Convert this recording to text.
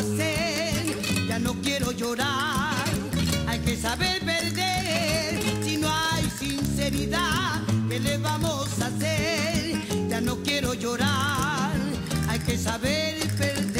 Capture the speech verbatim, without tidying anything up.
hacer? Ya no quiero llorar. Hay que saber perder. Si no hay sinceridad, ¿qué le vamos a hacer? Ya no quiero llorar. Hay que saber perder.